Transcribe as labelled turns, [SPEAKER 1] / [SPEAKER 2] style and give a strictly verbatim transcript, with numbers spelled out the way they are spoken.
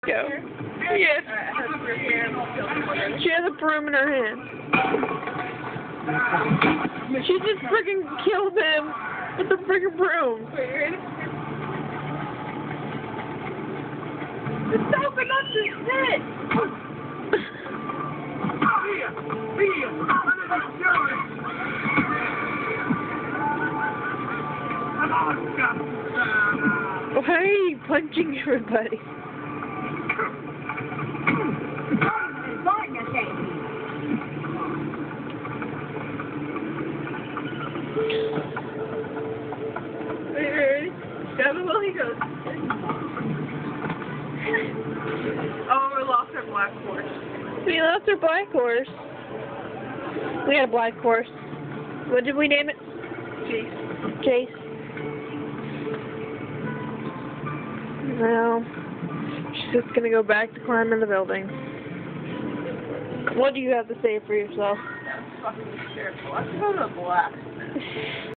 [SPEAKER 1] Go. Yes. She has a broom in her hand. She just freaking killed him with the freaking broom.
[SPEAKER 2] Wait, you ready? Just open up the shit!
[SPEAKER 1] Why are you punching everybody?
[SPEAKER 2] Wait, ready? Grab it while he goes. Oh, we lost our black horse.
[SPEAKER 1] We lost our black horse. We had a black horse. What did we name it?
[SPEAKER 2] Jeez.
[SPEAKER 1] Chase. Well, she's just gonna go back to climbing the building. What do you have to say for yourself?
[SPEAKER 2] That's fucking hysterical. Let's go to black.